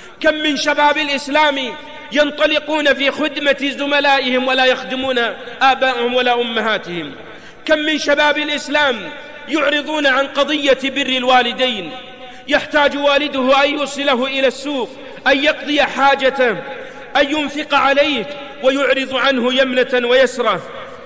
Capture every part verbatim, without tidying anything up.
كم من شباب الإسلام ينطلقون في خدمة زملائهم ولا يخدمون آبائهم ولا أمهاتهم. كم من شباب الإسلام يعرضون عن قضية بر الوالدين، يحتاج والده أن يوصله إلى السوق، أن يقضي حاجته، أن ينفق عليه، ويعرض عنه يمنة ويسرة.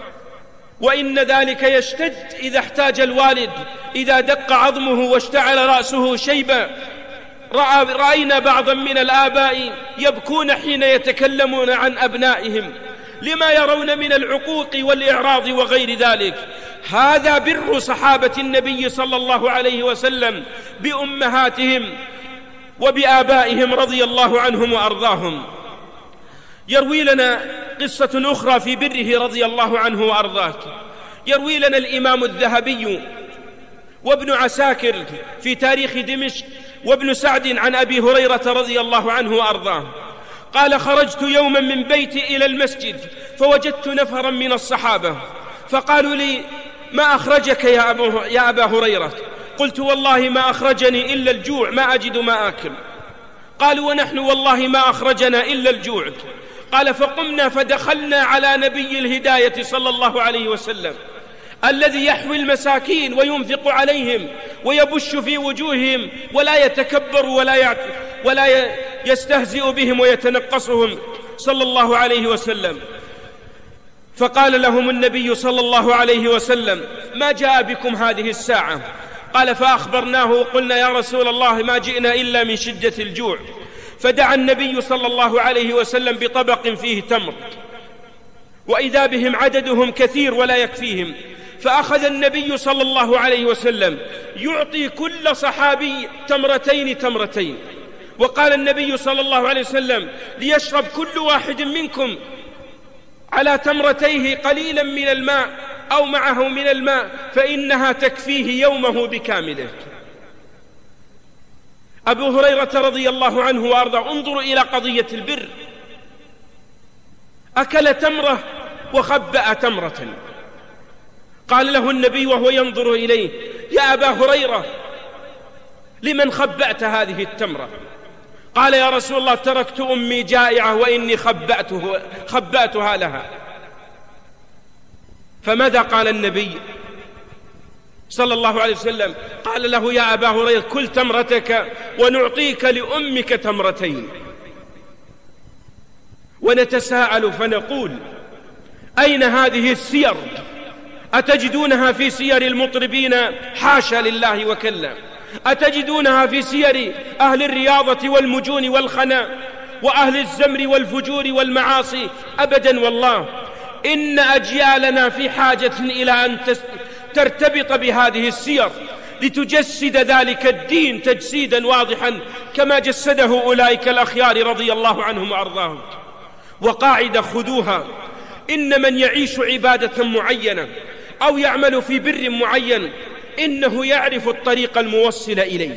وإن ذلك يشتد إذا احتاج الوالد، إذا دق عظمه واشتعل رأسه شيبا. رأينا بعضا من الآباء يبكون حين يتكلمون عن أبنائهم لما يرون من العقوق والإعراض وغير ذلك. هذا بر صحابة النبي صلى الله عليه وسلم بأمهاتهم وبآبائهم رضي الله عنهم وأرضاهم. يروي لنا قصة أخرى في بره رضي الله عنه وأرضاه. يروي لنا الإمام الذهبي وابن عساكر في تاريخ دمشق وابن سعد عن أبي هريرة رضي الله عنه وأرضاه قال: خرجت يوما من بيتي إلى المسجد فوجدت نفرا من الصحابة فقالوا لي: ما أخرجك يا, أبو يا أبا هريرة؟ قلت: والله ما أخرجني إلا الجوع، ما أجد ما آكل. قالوا: ونحن والله ما أخرجنا إلا الجوع. قال: فقمنا فدخلنا على نبي الهداية صلى الله عليه وسلم الذي يحوي المساكين وينفق عليهم ويبش في وجوههم ولا يتكبر ولا يعت... ولا يستهزئ بهم ويتنقصهم صلى الله عليه وسلم. فقال لهم النبي صلى الله عليه وسلم: ما جاء بكم هذه الساعة؟ قال: فأخبرناه وقلنا: يا رسول الله ما جئنا إلا من شدة الجوع. فدعا النبي صلى الله عليه وسلم بطبق فيه تمر، وإذا بهم عددهم كثير ولا يكفيهم. فأخذ النبي صلى الله عليه وسلم يعطي كل صحابي تمرتين تمرتين، وقال النبي صلى الله عليه وسلم: ليشرب كل واحد منكم على تمرتيه قليلا من الماء أو معه من الماء فإنها تكفيه يومه بكامله. أبو هريرة رضي الله عنه وأرضاه، انظروا إلى قضية البر. أكل تمرة وخبأ تمرة. قال له النبي وهو ينظر إليه: يا أبا هريرة لمن خبأت هذه التمرة؟ قال: يا رسول الله تركت أمي جائعة وإني خبأته خبأتها لها. فماذا قال النبي صلى الله عليه وسلم؟ قال له: يا أبا هريرة كل تمرتك ونعطيك لأمك تمرتين. ونتساءل فنقول: أين هذه السير؟ أتجدونها في سير المطربين؟ حاشا لله وكلا. أتجدونها في سير أهل الرياضة والمجون والخنا وأهل الزمر والفجور والمعاصي؟ أبدا والله. إن أجيالنا في حاجة إلى أن ترتبط بهذه السير لتجسد ذلك الدين تجسيدا واضحا كما جسده أولئك الأخيار رضي الله عنهم وأرضاهم. وقاعدة خذوها: إن من يعيش عبادة معينة أو يعمل في بر معين إنه يعرف الطريق الموصل إليه.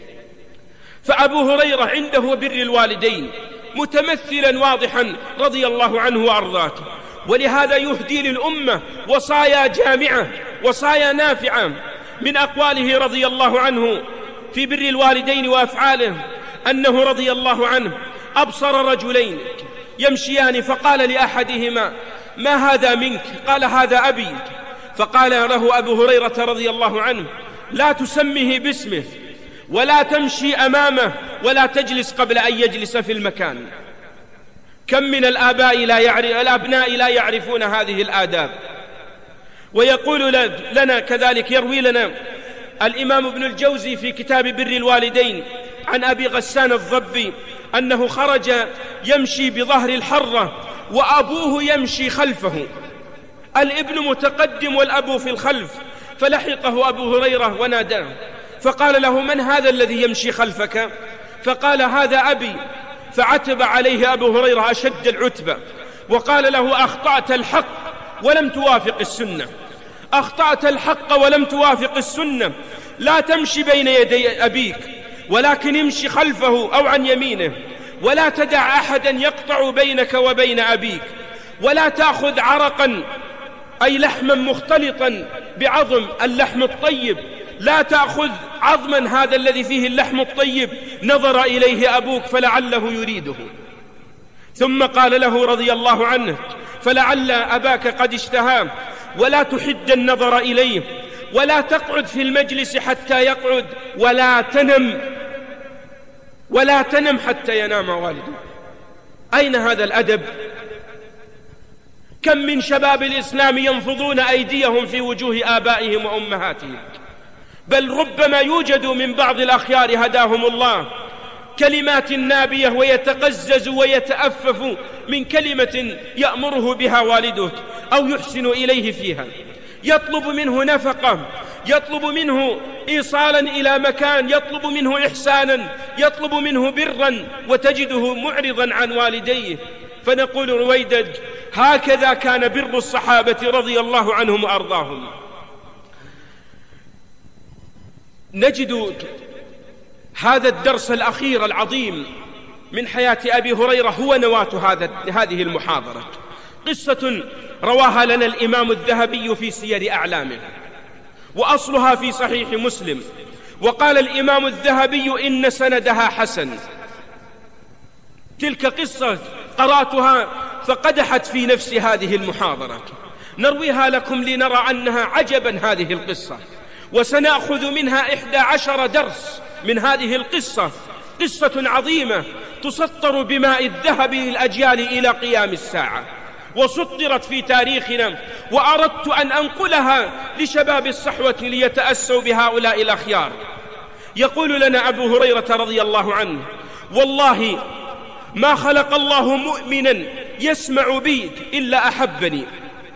فأبو هريرة عنده بر الوالدين متمثلا واضحا رضي الله عنه وأرضاه، ولهذا يهدي للأمة وصايا جامعة وصايا نافعة. من أقواله رضي الله عنه في بر الوالدين وأفعاله أنه رضي الله عنه أبصر رجلين يمشيان فقال لأحدهما: ما هذا منك؟ قال: هذا أبي. فقال له أبو هريرة رضي الله عنه: لا تسميه باسمه ولا تمشي أمامه ولا تجلس قبل أن يجلس في المكان. كم من الآباء لا يعرف الأبناء لا يعرفون هذه الآداب. ويقول لنا كذلك، يروي لنا الإمام ابن الجوزي في كتاب بر الوالدين عن أبي غسان الضبي أنه خرج يمشي بظهر الحرة وأبوه يمشي خلفه، الابن متقدم والأب في الخلف. فلحقه أبو هريرة وناداه فقال له: من هذا الذي يمشي خلفك؟ فقال: هذا أبي. فعتب عليه أبو هريرة أشد العتبة وقال له: أخطأت الحق ولم توافق السنة، أخطأت الحق ولم توافق السنة. لا تمشي بين يدي أبيك ولكن امشي خلفه أو عن يمينه، ولا تدع أحدا يقطع بينك وبين أبيك، ولا تأخذ عرقا أي لحما مختلطا بعظم اللحم الطيب لا تأخذ عظما هذا الذي فيه اللحم الطيب، نظر إليه أبوك فلعله يريده. ثم قال له رضي الله عنه: فلعل أباك قد اشتهاه، ولا تحد النظر إليه، ولا تقعد في المجلس حتى يقعد، ولا تنم ولا تنم حتى ينام والده. أين هذا الأدب؟ كم من شباب الإسلام ينفضون أيديهم في وجوه آبائهم وأمهاتهم، بل ربما يوجد من بعض الأخيار هداهم الله كلمات نابية ويتقزز ويتأفف من كلمة يأمره بها والده أو يحسن إليه فيها، يطلب منه نفقة، يطلب منه إيصالا إلى مكان، يطلب منه إحسانا، يطلب منه برا، وتجده معرضا عن والديه. فنقول رويدج: هكذا كان بر الصحابة رضي الله عنهم وأرضاهم. نجد هذا الدرس الأخير العظيم من حياة أبي هريرة هو نواة هذا هذه المحاضرة. قصة رواها لنا الإمام الذهبي في سير أعلامه، وأصلها في صحيح مسلم، وقال الإمام الذهبي إن سندها حسن. تلك قصة قرأتها فقدحت في نفس هذه المحاضرة، نرويها لكم لنرى أنها عجبا هذه القصة، وسنأخذ منها إحدى عشر درس من هذه القصة. قصة عظيمة تسطر بماء الذهب للأجيال إلى قيام الساعة، وسطرت في تاريخنا، وأردت أن أنقلها لشباب الصحوة ليتأسوا بهؤلاء الأخيار. يقول لنا أبو هريرة رضي الله عنه: والله ما خلق الله مؤمنا يسمع بي إلا أحبني.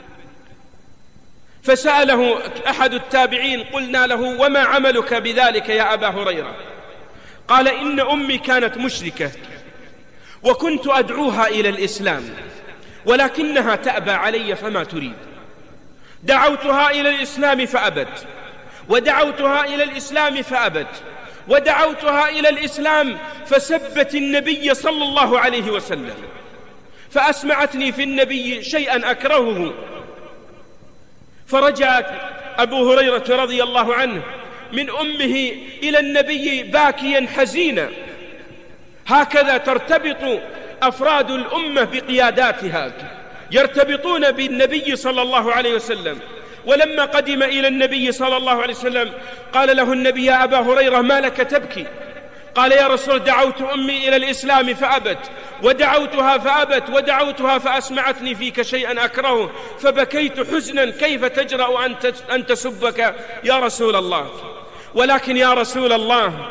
فسأله أحد التابعين: قلنا له: وما عملك بذلك يا أبا هريرة؟ قال: إن أمي كانت مشركة، وكنت أدعوها إلى الإسلام، ولكنها تأبى علي فما تريد. دعوتها إلى الإسلام فأبت، ودعوتها إلى الإسلام فأبت، ودعوتها إلى الإسلام فسبت النبي صلى الله عليه وسلم، فأسمعتني في النبي شيئا أكرهه. فرجعت أبو هريرة رضي الله عنه من أمه إلى النبي باكيا حزينا. هكذا ترتبط أفراد الأمة بقياداتها، يرتبطون بالنبي صلى الله عليه وسلم. ولما قدم إلى النبي صلى الله عليه وسلم قال له النبي: يا أبا هريرة ما لك تبكي؟ قال: يا رسول دعوت أمي إلى الإسلام فأبت، ودعوتها فأبت، ودعوتها فأسمعتني فيك شيئا أكرهه فبكيت حزنا، كيف تجرأ أن تسبك يا رسول الله؟ ولكن يا رسول الله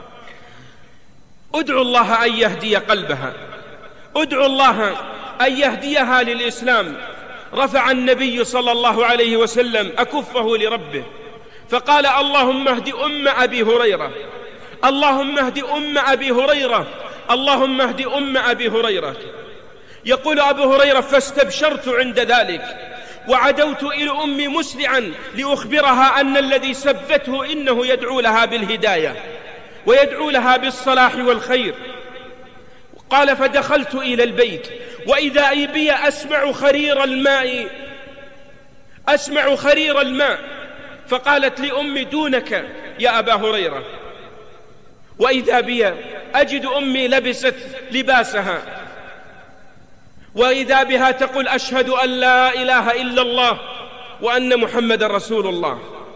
ادعو الله أن يهدي قلبها، ادعو الله أن يهديها للإسلام. رفع النبي صلى الله عليه وسلم أكفه لربه فقال: اللهم اهد أم أبي هريرة، اللهم اهد أم أبي هريرة، اللهم اهد أم أبي هريرة. يقول أبو هريرة: فاستبشرت عند ذلك، وعدوت إلى أمي مسرعا لأخبرها أن الذي سبته إنه يدعو لها بالهداية ويدعو لها بالصلاح والخير. قال: فدخلت إلى البيت وإذا بي أسمع خرير الماء أسمع خرير الماء فقالت لأمي: دونك يا أبا هريرة. وإذا بي أجد أمي لبست لباسها، وإذا بها تقول: أشهد أن لا إله إلا الله وأن محمد رسول الله.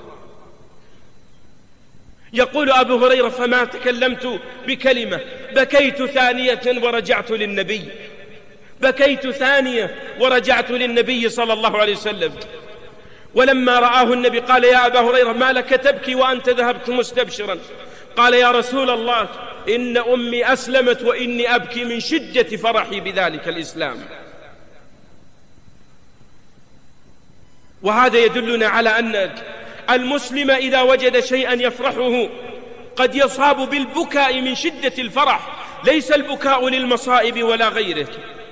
يقول أبو هريرة: فما تكلمت بكلمة، بكيت ثانية ورجعت للنبي، بكيت ثانية ورجعت للنبي صلى الله عليه وسلم. ولما رآه النبي قال: يا أبا هريرة ما لك تبكي وأنت ذهبت مستبشرا؟ قال: يا رسول الله إن أمي أسلمت وإني أبكي من شدة فرحي بذلك الإسلام. وهذا يدلنا على أن المسلم إذا وجد شيئا يفرحه قد يصاب بالبكاء من شدة الفرح، ليس البكاء للمصائب ولا غيره.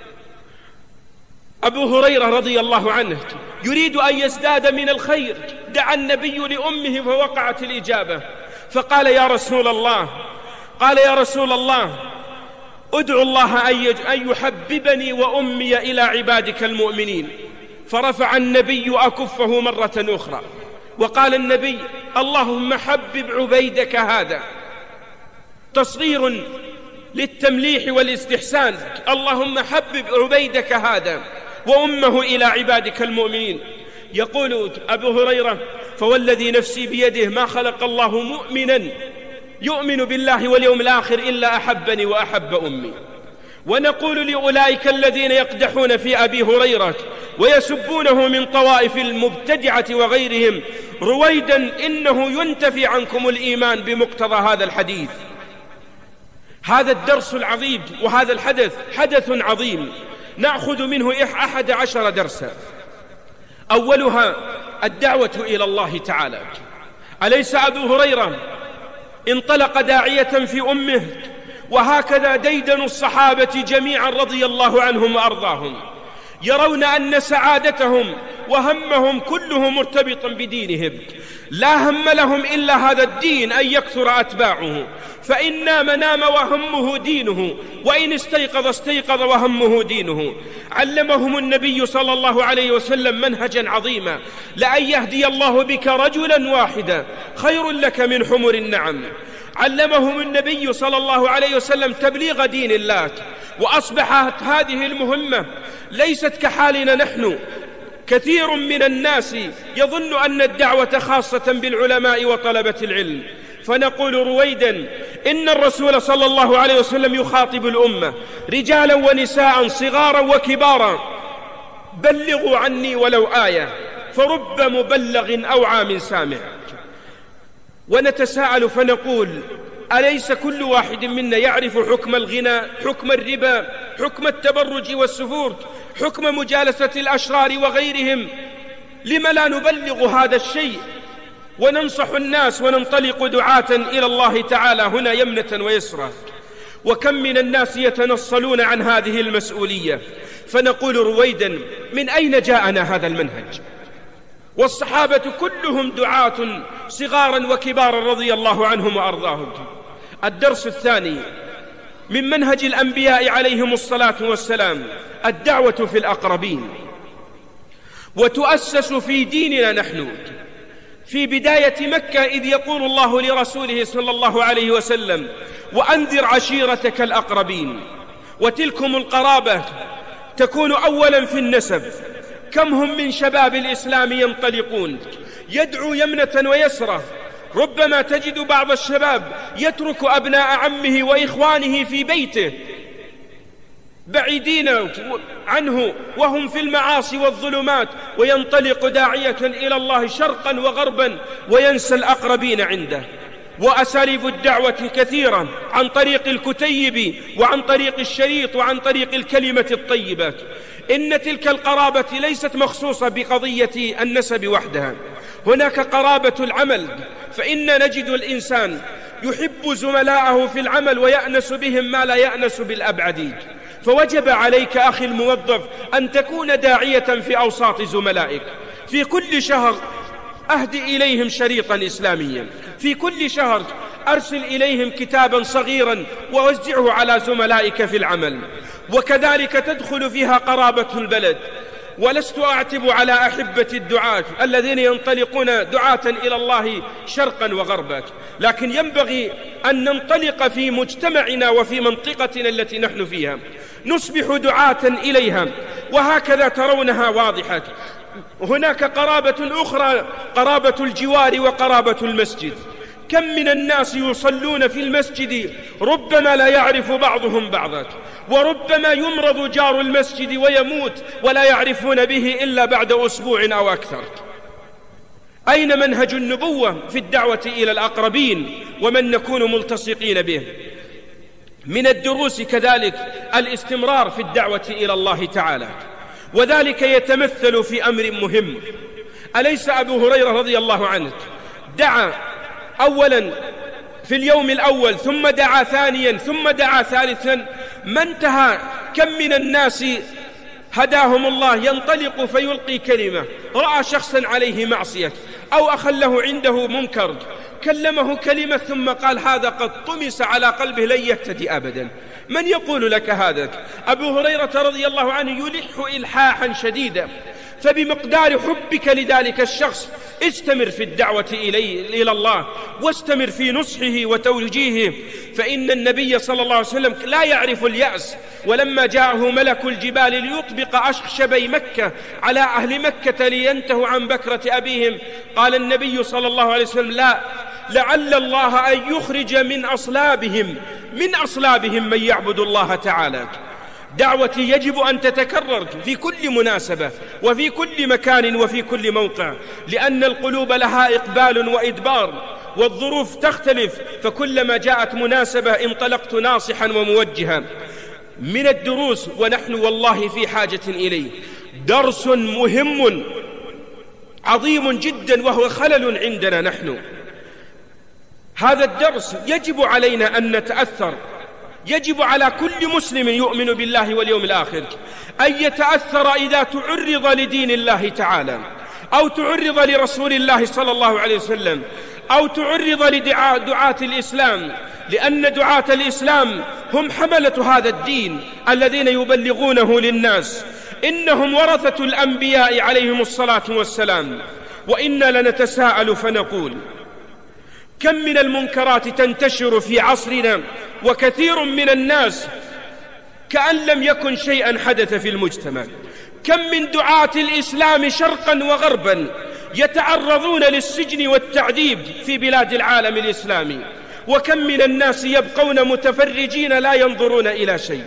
أبو هريرة رضي الله عنه يريد أن يزداد من الخير، دعا النبي لأمه فوقعت الإجابة، فقال: يا رسول الله قال يا رسول الله ادعو الله أن يحببني وأمي إلى عبادك المؤمنين. فرفع النبي أكفه مرة أخرى وقال النبي: اللهم حبب عبيدك هذا، تصغير للتمليح والاستحسان، اللهم حبب عبيدك هذا وأمه إلى عبادك المؤمنين. يقول أبو هريرة: فوالذي نفسي بيده ما خلق الله مؤمنا يؤمن بالله واليوم الآخر إلا أحبني وأحب أمي. ونقول لأولئك الذين يقدحون في أبي هريرة ويسبونه من طوائف المبتدعة وغيرهم: رويدا إنه ينتفي عنكم الإيمان بمقتضى هذا الحديث. هذا الدرس العظيم وهذا الحدث حدث عظيم نأخذ منه أحد عشر درسا. أولها الدعوة إلى الله تعالى. أليس أبو هريرة انطلق داعية في أمه؟ وهكذا ديدن الصحابة جميعا رضي الله عنهم وأرضاهم، يرون أن سعادتهم وهمهم كله مرتبط بدينهم، لا هم لهم إلا هذا الدين أن يكثر أتباعه، فإن نام نام وهمه دينه، وإن استيقظ استيقظ وهمه دينه. علمهم النبي صلى الله عليه وسلم منهجا عظيما: لأن يهدي الله بك رجلا واحدا خير لك من حمر النعم. علمهم النبي صلى الله عليه وسلم تبليغ دين الله، وأصبحت هذه المهمة ليست كحالنا نحن. كثير من الناس يظن أن الدعوة خاصة بالعلماء وطلبة العلم، فنقول رويدا إن الرسول صلى الله عليه وسلم يخاطب الأمة رجالا ونساء صغارا وكبارا: بلغوا عني ولو آية فرب مبلغ أوعى من سامع. ونتساءل فنقول: أليس كل واحد منا يعرف حكم الغنى، حكم الربا، حكم التبرج والسفور، حكم مجالسة الأشرار وغيرهم؟ لم لا نبلغ هذا الشيء وننصح الناس وننطلق دعاة إلى الله تعالى هنا يمنة ويسرى؟ وكم من الناس يتنصلون عن هذه المسؤولية. فنقول رويدا: من أين جاءنا هذا المنهج؟ والصحابة كلهم دعاة صغارا وكبارا رضي الله عنهم وأرضاهم. الدرس الثاني من منهج الأنبياء عليهم الصلاة والسلام الدعوة في الأقربين، وتؤسس في ديننا نحن في بداية مكة، إذ يقول الله لرسوله صلى الله عليه وسلم: وأنذر عشيرتك الأقربين. وتلكم القرابة تكون أولا في النسب. كم هم من شباب الإسلام ينطلقون يدعو يمنة ويسرة، ربما تجد بعض الشباب يترك أبناء عمه وإخوانه في بيته بعيدين عنه وهم في المعاصي والظلمات، وينطلق داعية إلى الله شرقا وغربا وينسى الأقربين عنده. وأساليب الدعوة كثيرة، عن طريق الكتيب وعن طريق الشريط وعن طريق الكلمة الطيبة. إن تلك القرابة ليست مخصوصة بقضية النسب وحدها، هناك قرابة العمل، فإن نجد الإنسان يحب زملاءه في العمل ويأنس بهم ما لا يأنس بالأبعد. فوجب عليك أخي الموظف أن تكون داعية في أوساط زملائك. في كل شهر أهدي إليهم شريطا إسلاميا، في كل شهر أرسل إليهم كتابا صغيرا ووزعه على زملائك في العمل. وكذلك تدخل فيها قرابة البلد. ولست أعتب على أحبة الدعاة الذين ينطلقون دعاة إلى الله شرقا وغربا، لكن ينبغي أن ننطلق في مجتمعنا وفي منطقتنا التي نحن فيها، نصبح دعاة إليها، وهكذا ترونها واضحة. هناك قرابة أخرى، قرابة الجوار وقرابة المسجد. كم من الناس يصلون في المسجد ربما لا يعرف بعضهم بعضا، وربما يمرض جار المسجد ويموت ولا يعرفون به إلا بعد أسبوع أو أكثر. أين منهج النبوة في الدعوة إلى الأقربين ومن نكون ملتصقين به؟ من الدروس كذلك الاستمرار في الدعوة إلى الله تعالى، وذلك يتمثل في أمر مهم. أليس أبو هريرة رضي الله عنه دعا أولا في اليوم الأول، ثم دعا ثانيا، ثم دعا ثالثا؟ ما انتهى كم من الناس هداهم الله ينطلق فيلقي كلمة، رأى شخصا عليه معصية أو أخا له عنده منكر، كلمه كلمة ثم قال هذا قد طمس على قلبه لن يهتدي أبدا. من يقول لك هذا؟ أبو هريرة رضي الله عنه يلح إلحاحا شديدا، فبمقدار حبك لذلك الشخص استمر في الدعوة إليه إلى الله، واستمر في نصحه وتوجيهه، فإن النبي صلى الله عليه وسلم لا يعرف اليأس. ولما جاءه ملك الجبال ليطبق أخشبي مكة على أهل مكة لينتهوا عن بكرة أبيهم، قال النبي صلى الله عليه وسلم: لا، لعل الله أن يخرج من أصلابهم من أصلابهم من يعبد الله تعالى. دعوتي يجب أن تتكرر في كل مناسبة وفي كل مكان وفي كل موقع، لأن القلوب لها إقبال وإدبار، والظروف تختلف، فكلما جاءت مناسبة انطلقت ناصحا وموجها. من الدروس ونحن والله في حاجة إليه درس مهم عظيم جدا، وهو خلل عندنا نحن. هذا الدرس يجب علينا أن نتأثر، يجب على كل مسلم يؤمن بالله واليوم الآخر أن يتأثر إذا تعرض لدين الله تعالى، أو تعرض لرسول الله صلى الله عليه وسلم، أو تعرض لدعاة الإسلام، لأن دعاة الإسلام هم حملة هذا الدين الذين يبلغونه للناس. إنهم ورثة الأنبياء عليهم الصلاة والسلام. وإنا لنتساءل فنقول: كم من المنكرات تنتشر في عصرنا، وكثير من الناس كأن لم يكن شيئا حدث في المجتمع. كم من دعاة الإسلام شرقا وغربا يتعرضون للسجن والتعذيب في بلاد العالم الإسلامي، وكم من الناس يبقون متفرجين لا ينظرون إلى شيء.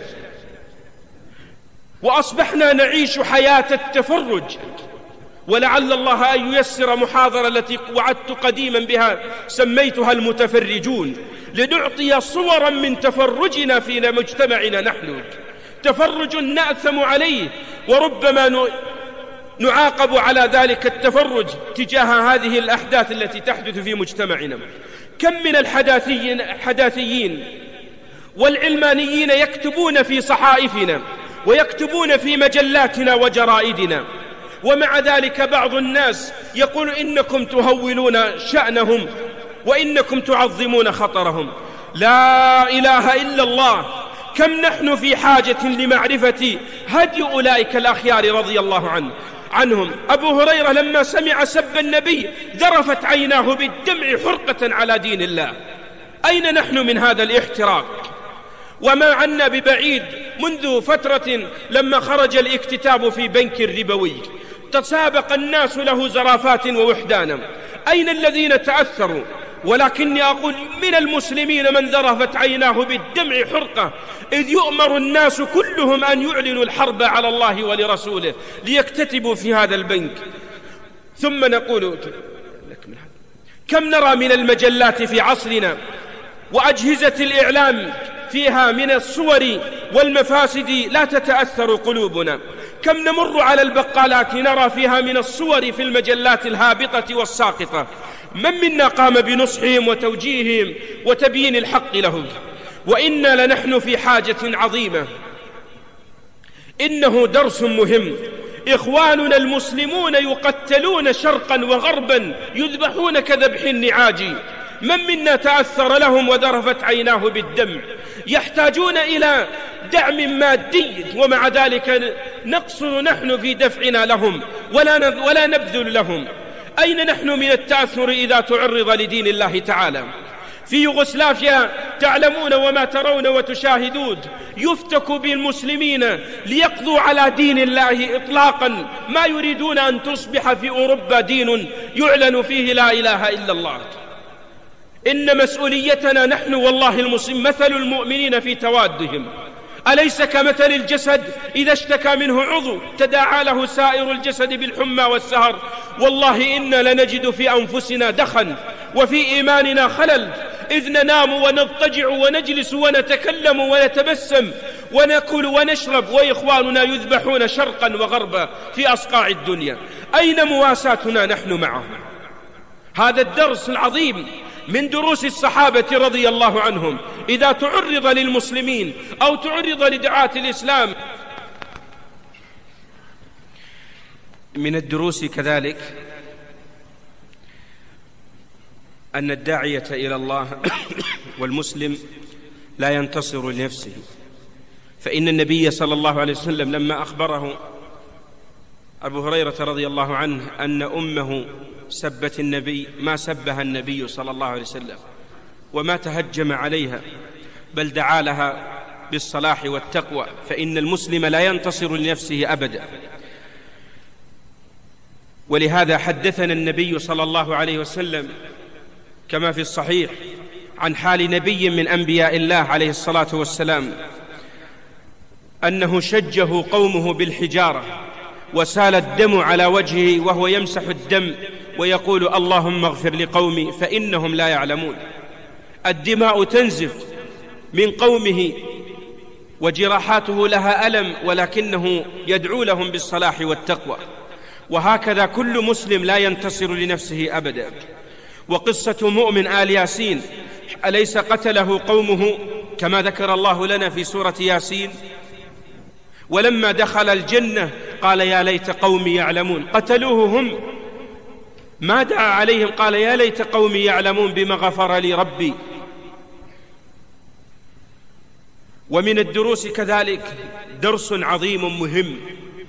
وأصبحنا نعيش حياة التفرج، ولعل الله أن ييسر محاضرة التي وعدت قديما بها سميتها المتفرجون، لنعطي صورا من تفرجنا في مجتمعنا نحن، تفرج نأثم عليه، وربما نعاقب على ذلك التفرج تجاه هذه الأحداث التي تحدث في مجتمعنا. كم من الحداثيين الحداثيين والعلمانيين يكتبون في صحائفنا ويكتبون في مجلاتنا وجرائدنا، ومع ذلك بعض الناس يقول إنكم تهولون شأنهم وإنكم تعظمون خطرهم. لا إله إلا الله، كم نحن في حاجة لمعرفة هدي أولئك الأخيار رضي الله عنه عنهم. أبو هريرة لما سمع سب النبي ذرفت عيناه بالدمع حرقة على دين الله. أين نحن من هذا الاحتراق؟ وما عنا ببعيد منذ فترة لما خرج الاكتتاب في بنك الربوي تسابق الناس له زرافات ووحدانا. أين الذين تأثروا؟ ولكني أقول من المسلمين من ذرفت عيناه بالدمع حرقة، إذ يؤمر الناس كلهم أن يعلنوا الحرب على الله ولرسوله ليكتتبوا في هذا البنك. ثم نقول: كم نرى من المجلات في عصرنا وأجهزة الإعلام فيها من الصور والمفاسد لا تتأثر قلوبنا. كم نمر على البقالات نرى فيها من الصور في المجلات الهابطة والساقطة. من منا قام بنصحهم وتوجيههم وتبيين الحق لهم؟ وإنا لنحن في حاجة عظيمة. إنه درس مهم. إخواننا المسلمون يقتلون شرقا وغربا، يذبحون كذبح النعاج. من منا تأثر لهم وذرفت عيناه بالدمع؟ يحتاجون إلى دعم مادي، ومع ذلك نقصر نحن في دفعنا لهم ولا ولا نبذل لهم. أين نحن من التأثر إذا تعرض لدين الله تعالى؟ في يوغوسلافيا تعلمون وما ترون وتشاهدون، يفتك بالمسلمين ليقضوا على دين الله إطلاقا، ما يريدون أن تصبح في أوروبا دين يعلن فيه لا إله إلا الله. إن مسؤوليتنا نحن والله المسلم مثل المؤمنين في توادهم. أليس كمثل الجسد إذا اشتكى منه عضو تداعى له سائر الجسد بالحمى والسهر؟ والله إنا لنجد في أنفسنا دخن وفي إيماننا خلل، إذ ننام ونضطجع ونجلس ونتكلم ونتبسم ونأكل ونشرب، وإخواننا يذبحون شرقا وغربا في أصقاع الدنيا. أين مواساتنا نحن معهم؟ هذا الدرس العظيم من دروس الصحابة رضي الله عنهم. إذا تعرض للمسلمين أو تعرض لدعاة الإسلام. من الدروس كذلك أن الداعية إلى الله والمسلم لا ينتصر لنفسه، فإن النبي صلى الله عليه وسلم لما أخبره أبو هريرة رضي الله عنه أن أمه سبت النبي ما سبها النبي صلى الله عليه وسلم وما تهجم عليها، بل دعا لها بالصلاح والتقوى، فإن المسلم لا ينتصر لنفسه أبدا. ولهذا حدثنا النبي صلى الله عليه وسلم كما في الصحيح عن حال نبي من أنبياء الله عليه الصلاة والسلام أنه شجه قومه بالحجارة وسال الدم على وجهه وهو يمسح الدم ويقول اللهم اغفر لقومي فإنهم لا يعلمون. الدماء تنزف من قومه وجراحاته لها ألم، ولكنه يدعو لهم بالصلاح والتقوى. وهكذا كل مسلم لا ينتصر لنفسه أبدا. وقصة مؤمن آل ياسين، أليس قتله قومه كما ذكر الله لنا في سورة ياسين؟ ولما دخل الجنة قال يا ليت قومي يعلمون. قتلوه هم، ما دعا عليهم، قال يا ليت قومي يعلمون بما غفر لي ربي. ومن الدروس كذلك درس عظيم مهم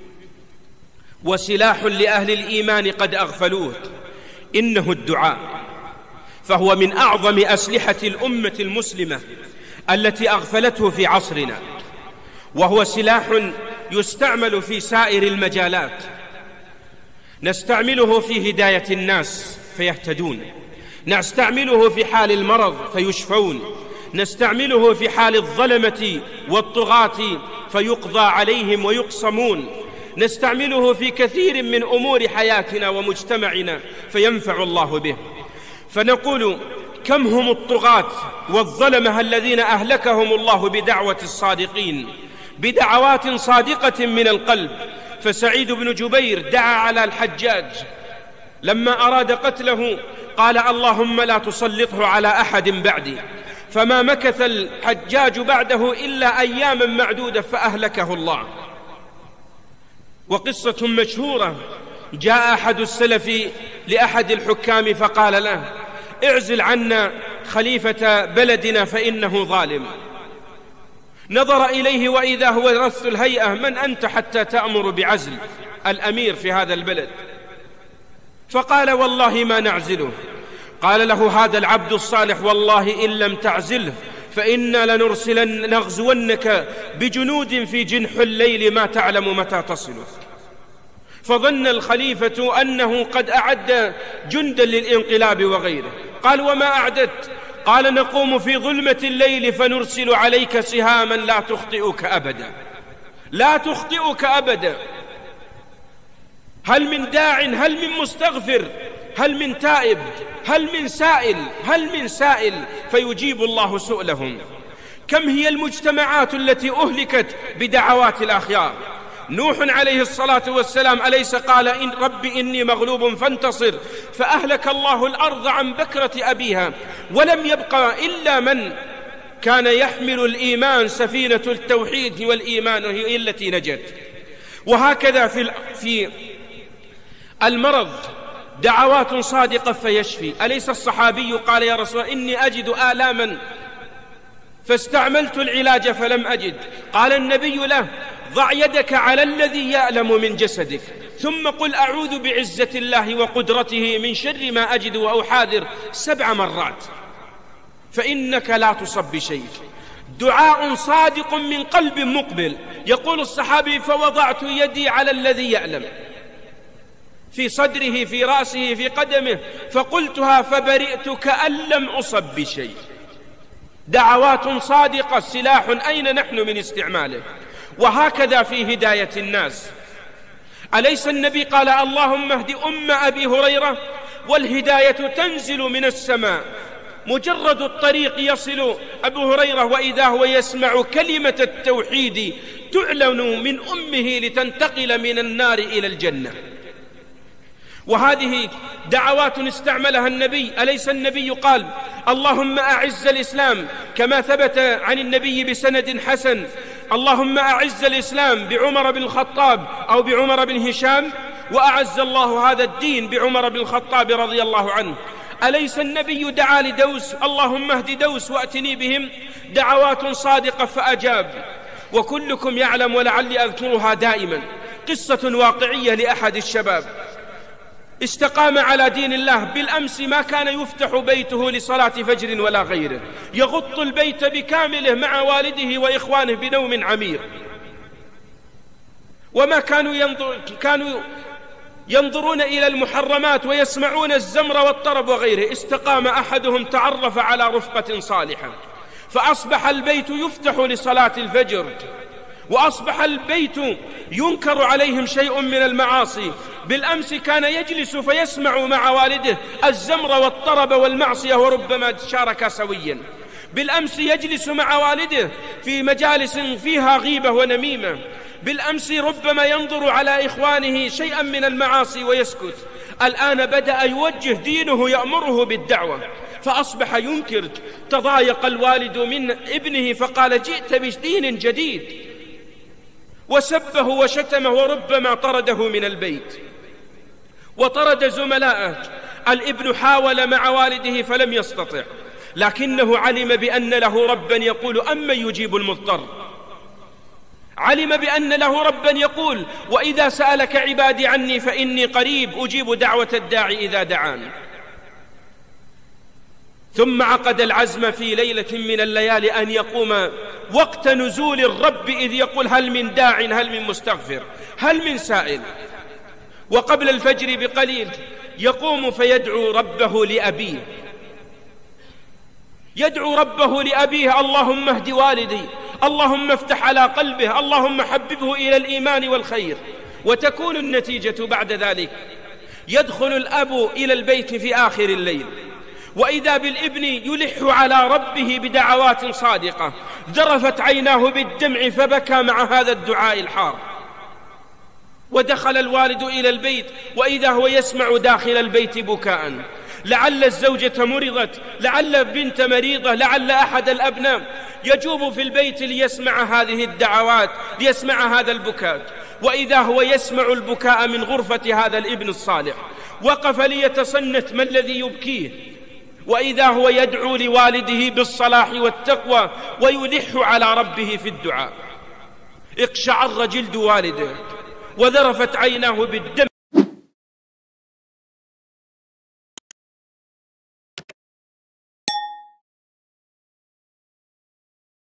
وسلاح لأهل الإيمان قد أغفلوه، إنه الدعاء، فهو من أعظم أسلحة الأمة المسلمة التي أغفلته في عصرنا، وهو سلاح يستعمل في سائر المجالات. نستعمله في هداية الناس فيهتدون، نستعمله في حال المرض فيشفون، نستعمله في حال الظلمة والطغاة فيقضى عليهم ويقصمون، نستعمله في كثير من أمور حياتنا ومجتمعنا فينفع الله به. فنقول كم هم الطغاة والظلمة الذين أهلكهم الله بدعوة الصادقين، بدعوات صادقة من القلب. فسعيد بن جبير دعا على الحجاج لما أراد قتله، قال اللهم لا تسلطه على أحد بعدي، فما مكث الحجاج بعده إلا أياما معدودة فأهلكه الله. وقصة مشهورة، جاء أحد السلف لأحد الحكام فقال له اعزل عنا خليفة بلدنا فإنه ظالم. نظر إليه وإذا هو رث الهيئة، من أنت حتى تأمر بعزل الأمير في هذا البلد؟ فقال والله ما نعزله. قال له هذا العبد الصالح والله إن لم تعزله فإنا لنرسلن نغزونك بجنود في جنح الليل ما تعلم متى تصله. فظن الخليفة أنه قد أعد جندا للانقلاب وغيره. قال وما أعددت؟ قال نقوم في ظلمة الليل فنرسل عليك سهاما لا تخطئك أبدا، لا تخطئك أبدا. هل من داع؟ هل من مستغفر؟ هل من تائب؟ هل من سائل؟ هل من سائل فيجيب الله سؤلهم. كم هي المجتمعات التي أهلكت بدعوات الأخيار؟ نوح عليه الصلاة والسلام أليس قال إن رب إني مغلوب فانتصر، فأهلك الله الأرض عن بكرة أبيها، ولم يبقى إلا من كان يحمل الإيمان، سفينة التوحيد والإيمان هي التي نجت. وهكذا في في المرض دعوات صادقة فيشفي. أليس الصحابي قال يا رسول الله إني أجد آلاما فاستعملت العلاج فلم أجد؟ قال النبي له ضع يدك على الذي يألم من جسدك ثم قل أعوذ بعزة الله وقدرته من شر ما أجد وأحاذر سبع مرات، فإنك لا تصب بشيء. دعاء صادق من قلب مقبل. يقول الصحابي فوضعت يدي على الذي يألم في صدره في رأسه في قدمه فقلتها فبرئت كأن لم أصب بشيء. دعوات صادقة سلاح أين نحن من استعماله؟ وهكذا في هداية الناس. أليس النبي قال اللهم اهد أم أبي هريرة؟ والهداية تنزل من السماء، مجرد الطريق يصل أبو هريرة وإذا هو يسمع كلمة التوحيد تعلن من أمه لتنتقل من النار إلى الجنة. وهذه دعوات استعملها النبي. أليس النبي قال اللهم أعز الإسلام كما ثبت عن النبي بسند حسن اللهم أعز الإسلام بعمر بن الخطاب أو بعمر بن هشام، وأعز الله هذا الدين بعمر بن الخطاب رضي الله عنه. أليس النبي دعا لدوس اللهم اهد دوس وأتني بهم؟ دعوات صادقة فأجاب. وكلكم يعلم ولعلي أذكرها دائما، قصة واقعية لأحد الشباب استقام على دين الله. بالأمس ما كان يفتح بيته لصلاة فجر ولا غيره، يغط البيت بكامله مع والده وإخوانه بنوم عميق، وما كانوا ينظر كانوا ينظرون إلى المحرمات ويسمعون الزمر والطرب وغيره. استقام أحدهم، تعرف على رفقة صالحة، فأصبح البيت يفتح لصلاة الفجر، وأصبح البيت ينكر عليهم شيء من المعاصي. بالأمس كان يجلس فيسمع مع والده الزمر والطرب والمعصية وربما شارك سويا. بالأمس يجلس مع والده في مجالس فيها غيبة ونميمة. بالأمس ربما ينظر على إخوانه شيئا من المعاصي ويسكت. الآن بدأ يوجه دينه يأمره بالدعوة فأصبح ينكر. تضايق الوالد من ابنه فقال جئت بدين جديد، وسبه وشتمه وربما طرده من البيت وطرد زملائه. الابن حاول مع والده فلم يستطع، لكنه علم بأن له ربا يقول أمن يجيب المضطر. علم بأن له ربا يقول وإذا سألك عبادي عني فإني قريب أجيب دعوة الداعي إذا دعان. ثم عقد العزم في ليلة من الليالي أن يقوم وقت نزول الرب إذ يقول هل من داع هل من مستغفر هل من سائل. وقبل الفجر بقليل يقوم فيدعو ربه لأبيه، يدعو ربه لأبيه اللهم اهد والدي، اللهم افتح على قلبه، اللهم حببه إلى الإيمان والخير. وتكون النتيجة بعد ذلك يدخل الأب إلى البيت في آخر الليل وإذا بالابن يلح على ربه بدعوات صادقة، ذرفت عيناه بالدمع فبكى مع هذا الدعاء الحار. ودخل الوالد إلى البيت وإذا هو يسمع داخل البيت بكاء، لعل الزوجة مرضت، لعل بنت مريضة، لعل أحد الأبناء يجوب في البيت ليسمع هذه الدعوات، ليسمع هذا البكاء. وإذا هو يسمع البكاء من غرفة هذا الابن الصالح، وقف ليتصنت ما الذي يبكيه، وإذا هو يدعو لوالده بالصلاح والتقوى ويلح على ربه في الدعاء. اقشعر جلد والده وذرفت عيناه بالدم.